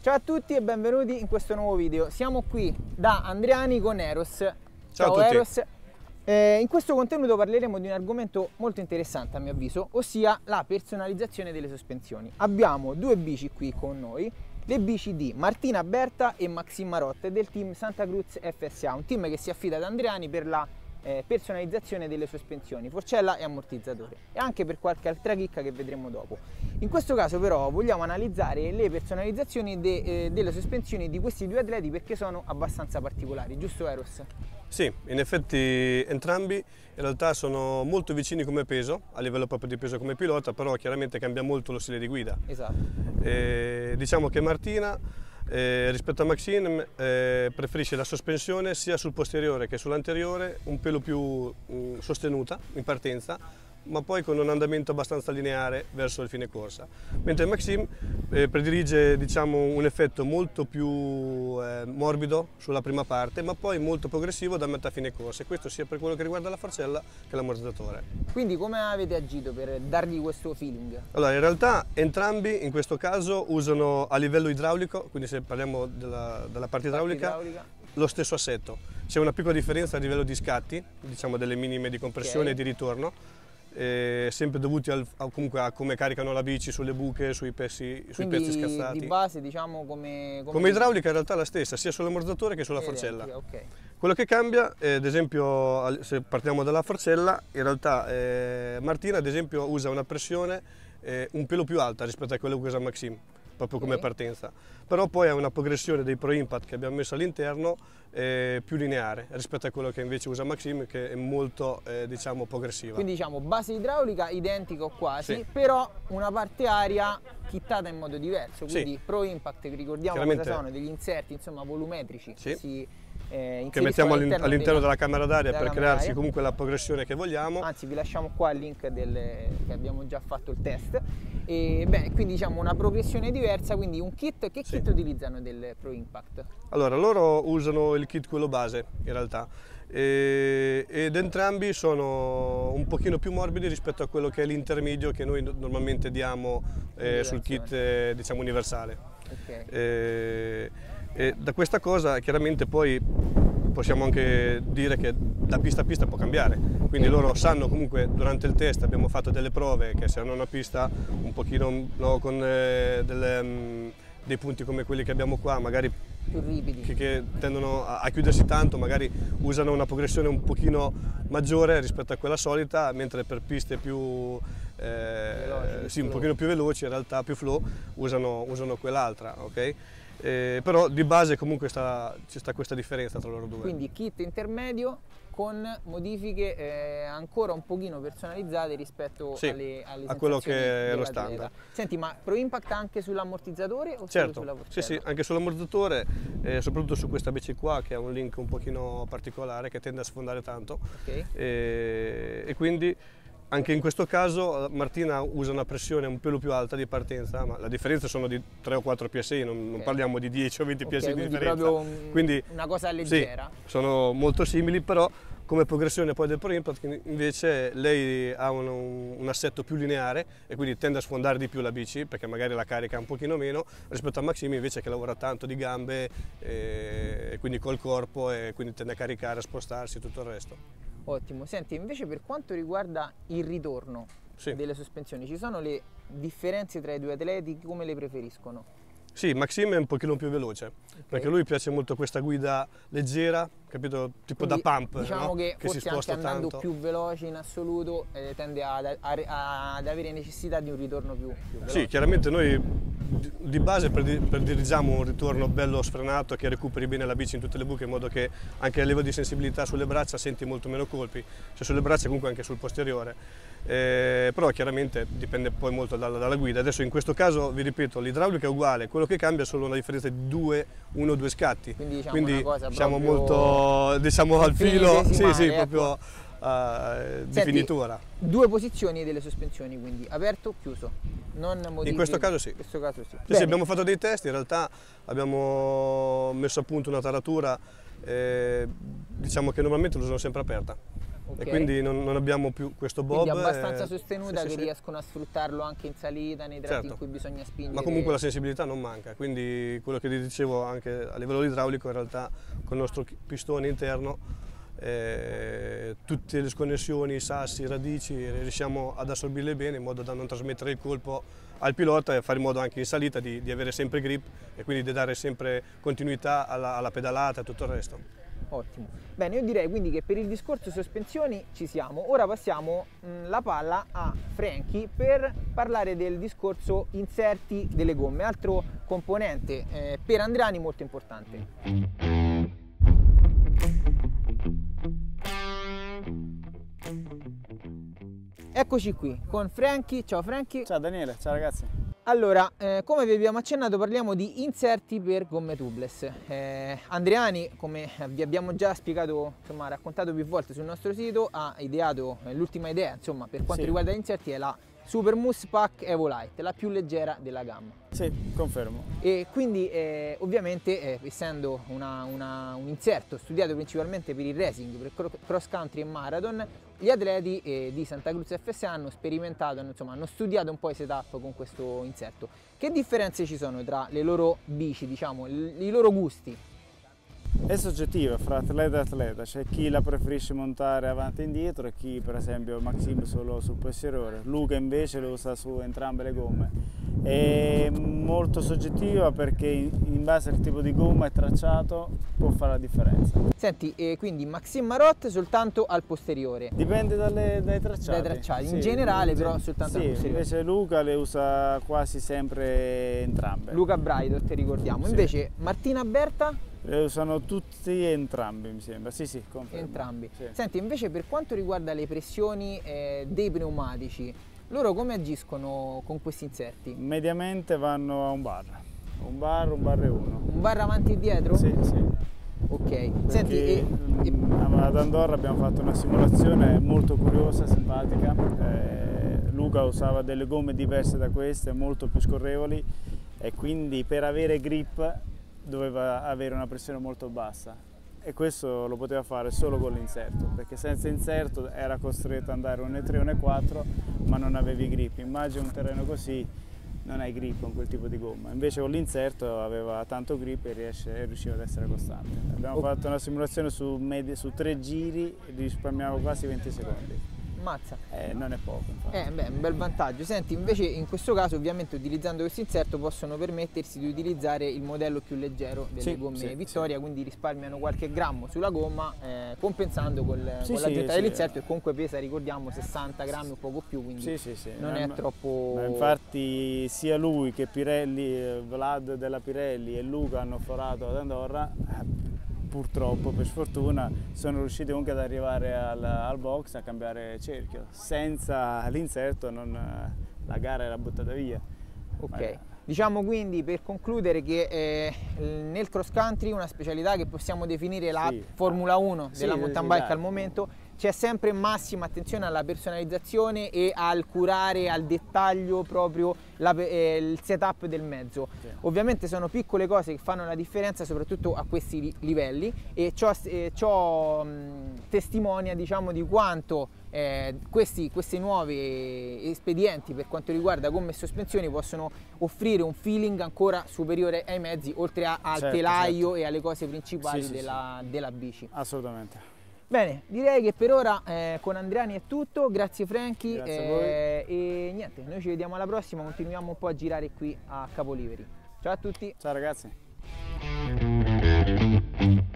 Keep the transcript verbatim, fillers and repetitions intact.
Ciao a tutti e benvenuti in questo nuovo video. Siamo qui da Andriani con Eros. Ciao, Ciao a tutti. Eros. Eh, in questo contenuto parleremo di un argomento molto interessante a mio avviso, ossia la personalizzazione delle sospensioni. Abbiamo due bici qui con noi, le bici di Martina Berta e Maxime Marotte del team Santa Cruz F S A, un team che si affida ad Andriani per la eh, personalizzazione delle sospensioni, forcella e ammortizzatore, e anche per qualche altra chicca che vedremo dopo. In questo caso però vogliamo analizzare le personalizzazioni de, eh, delle sospensioni di questi due atleti perché sono abbastanza particolari, giusto Eros? Sì, in effetti entrambi in realtà sono molto vicini come peso, a livello proprio di peso come pilota, però chiaramente cambia molto lo stile di guida. Esatto. E diciamo che Martina eh, rispetto a Maxime eh, preferisce la sospensione sia sul posteriore che sull'anteriore un pelo più mh, sostenuta in partenza, ma poi con un andamento abbastanza lineare verso il fine corsa, mentre Maxime eh, predilige diciamo, un effetto molto più eh, morbido sulla prima parte, ma poi molto progressivo da metà fine corsa, e questo sia per quello che riguarda la forcella che l'ammortizzatore. Quindi come avete agito per dargli questo feeling? Allora, in realtà entrambi in questo caso usano a livello idraulico, quindi se parliamo della, della parte idraulica, parte idraulica, lo stesso assetto. C'è una piccola differenza a livello di scatti, diciamo delle minime di compressione okay. e di ritorno, Eh, sempre dovuti al, a, comunque a come caricano la bici sulle buche, sui pezzi, sui pezzi scassati. Di base diciamo come... Come, come idraulica in realtà è la stessa, sia sull'ammortizzatore che sulla forcella. Okay. Quello che cambia, eh, ad esempio, se partiamo dalla forcella, in realtà eh, Martina ad esempio usa una pressione eh, un pelo più alta rispetto a quello che usa Maxime, proprio come okay. partenza. Però poi ha una progressione dei Pro Impact che abbiamo messo all'interno eh, più lineare rispetto a quello che invece usa Maxime, che è molto eh, diciamo progressiva. Quindi diciamo base idraulica identico quasi, sì. però una parte aria chittata in modo diverso, quindi sì. Pro Impact, ricordiamo cosa sono, degli inserti insomma volumetrici sì. che si Eh, che mettiamo all'interno all'interno della camera d'aria per crearsi d'aria. comunque la progressione che vogliamo. Anzi, vi lasciamo qua il link del, che abbiamo già fatto il test. E bene, quindi diciamo una progressione diversa, quindi un kit. Che sì. kit utilizzano del Pro Impact? Allora, loro usano il kit quello base in realtà, e, ed entrambi sono un pochino più morbidi rispetto a quello che è l'intermedio che noi normalmente diamo eh, sul kit eh, diciamo universale. Okay. E, E da questa cosa chiaramente poi possiamo anche dire che da pista a pista può cambiare, quindi loro sanno comunque durante il test abbiamo fatto delle prove che se hanno una pista un pochino no, con eh, delle, um, dei punti come quelli che abbiamo qua, magari più ripidi, che, che tendono a, a chiudersi tanto, magari usano una progressione un pochino maggiore rispetto a quella solita, mentre per piste più eh, veloci, sì, un pochino più veloci, in realtà più flow, usano, usano quell'altra, ok? Eh, però di base comunque sta, ci sta questa differenza tra loro due. Quindi kit intermedio con modifiche eh, ancora un pochino personalizzate rispetto sì, alle, alle a quello che è lo standard. Senti, ma Pro Impact anche sull'ammortizzatore o certo, solo sulla forcella? Sì, sì, anche sull'ammortizzatore, eh, soprattutto su questa bici qua che ha un link un pochino particolare che tende a sfondare tanto, okay. e, e quindi anche in questo caso Martina usa una pressione un pelo più alta di partenza, ma la differenza sono di tre o quattro P S I, non, okay. non parliamo di dieci o venti okay, P S I di quindi differenza. Proprio quindi una cosa leggera. Sì, sono molto simili, però come progressione poi del Pro Impact invece lei ha un, un assetto più lineare e quindi tende a sfondare di più la bici perché magari la carica un pochino meno rispetto a Maxime invece che lavora tanto di gambe e, e quindi col corpo e quindi tende a caricare, a spostarsi e tutto il resto. Ottimo, senti invece per quanto riguarda il ritorno sì. delle sospensioni, ci sono le differenze tra i due atleti, come le preferiscono? Sì, Maxime è un pochino più veloce, okay. perché a lui piace molto questa guida leggera, capito? Tipo quindi, da pump, diciamo no? che, che forse si sposta anche andando tanto. più veloce in assoluto eh, tende ad, a, a, ad avere necessità di un ritorno più, più veloce. Sì, chiaramente noi di base prediligiamo un ritorno bello sfrenato che recuperi bene la bici in tutte le buche in modo che anche a livello di sensibilità sulle braccia senti molto meno colpi, cioè sulle braccia comunque anche sul posteriore. Eh, però chiaramente dipende poi molto dalla, dalla guida. Adesso in questo caso vi ripeto, l'idraulica è uguale, quello che cambia è solo una differenza di due, uno o due scatti, quindi, diciamo quindi una cosa siamo molto diciamo al filo, sì, sì, ecco. proprio uh, di Senti, finitura. Due posizioni delle sospensioni, quindi aperto, chiuso, non modifiche. In questo caso sì. In questo caso sì. Sì, sì, abbiamo fatto dei test, in realtà abbiamo messo a punto una taratura, eh, diciamo che normalmente l'usano sempre aperta. Okay. E quindi non, non abbiamo più questo bob. Quindi abbastanza eh, sostenuta sì, che sì, riescono a sfruttarlo anche in salita, nei tratti certo, in cui bisogna spingere. ma comunque la sensibilità non manca, quindi quello che ti dicevo anche a livello idraulico, in realtà con il nostro pistone interno, eh, tutte le sconnessioni, i sassi, i radici, riusciamo ad assorbirle bene in modo da non trasmettere il colpo al pilota e fare in modo anche in salita di, di avere sempre grip e quindi di dare sempre continuità alla, alla pedalata e tutto il resto. Ottimo. Bene, io direi quindi che per il discorso sospensioni ci siamo. Ora passiamo mh, la palla a Frankie per parlare del discorso inserti delle gomme, altro componente eh, per Andreani molto importante. Eccoci qui con Frankie. Ciao Frankie. Ciao Daniele, ciao ragazzi. Allora, eh, come vi abbiamo accennato, parliamo di inserti per gomme tubeless. Eh, Andreani, come vi abbiamo già spiegato, insomma, raccontato più volte sul nostro sito, ha ideato eh, l'ultima idea, insomma, per quanto sì. riguarda gli inserti, è la Super Mousse Pack Evo Light, la più leggera della gamma. Sì, confermo. E quindi eh, ovviamente eh, essendo una, una, un inserto studiato principalmente per il racing, per cross country e marathon, gli atleti eh, di Santa Cruz F S A hanno sperimentato, insomma, hanno studiato un po' i setup con questo inserto. Che differenze ci sono tra le loro bici, diciamo, i loro gusti? È soggettiva fra atleta e atleta, c'è chi la preferisce montare avanti e indietro e chi per esempio Maxime solo sul posteriore, Luca invece lo usa su entrambe le gomme. È molto soggettiva perché in base al tipo di gomma e tracciato può fare la differenza. Senti, eh, quindi Maxime Marot soltanto al posteriore? Dipende dalle, dai tracciati. Dai tracciati, in sì, generale in però gen soltanto sì, al posteriore. Invece Luca le usa quasi sempre entrambe. Luca Braidot, ti ricordiamo. Sì. Invece Martina Berta? Le usano tutti e entrambi, mi sembra. Sì, sì, confermo. Entrambi. Sì. Senti, invece per quanto riguarda le pressioni eh, dei pneumatici, loro come agiscono con questi inserti? Mediamente vanno a un bar, un bar, un bar e uno. Un bar avanti e dietro? Sì, sì. Ok. Senti, e, e... ad Andorra abbiamo fatto una simulazione molto curiosa, simpatica. Eh, Luca usava delle gomme diverse da queste, molto più scorrevoli e quindi per avere grip doveva avere una pressione molto bassa e questo lo poteva fare solo con l'inserto, perché senza inserto era costretto ad andare un E tre, un E quattro ma non avevi grip. Immagina un terreno così, non hai grip con quel tipo di gomma, invece con l'inserto aveva tanto grip e, riesce, e riusciva ad essere costante. Abbiamo fatto una simulazione su, media, su tre giri e risparmiavo quasi venti secondi. Mazza. Eh, non è poco, infatti. Eh, beh, un bel vantaggio. Senti, invece in questo caso ovviamente utilizzando questo inserto possono permettersi di utilizzare il modello più leggero delle sì, gomme sì, Vittoria, sì. Quindi risparmiano qualche grammo sulla gomma eh, compensando col, sì, con l'aggiunta sì, dell'inserto sì. E comunque pesa, ricordiamo, sessanta grammi o poco più, quindi sì, sì, sì. non ma, è troppo... Ma infatti sia lui che Pirelli, Vlad della Pirelli e Luca hanno forato ad Andorra. Purtroppo, per sfortuna, sono riusciti comunque ad arrivare al, al box a cambiare cerchio. Senza l'inserto la gara era buttata via. Ok, Ma... diciamo quindi per concludere che eh, nel cross country una specialità che possiamo definire la sì. Formula uno della sì, mountain sì, bike dai. al momento, c'è sempre massima attenzione alla personalizzazione e al curare al dettaglio proprio la, eh, il setup del mezzo. Sì. Ovviamente sono piccole cose che fanno la differenza soprattutto a questi livelli e ciò, eh, ciò mh, testimonia, diciamo, di quanto eh, questi, questi nuovi espedienti per quanto riguarda gomme e sospensioni possono offrire un feeling ancora superiore ai mezzi, oltre a, al certo, telaio certo. e alle cose principali sì, sì, della, sì. della bici. Assolutamente. Bene, direi che per ora eh, con Andreani è tutto, grazie Frankie. Grazie eh, e niente, noi ci vediamo alla prossima, continuiamo un po' a girare qui a Capoliveri. Ciao a tutti! Ciao ragazzi!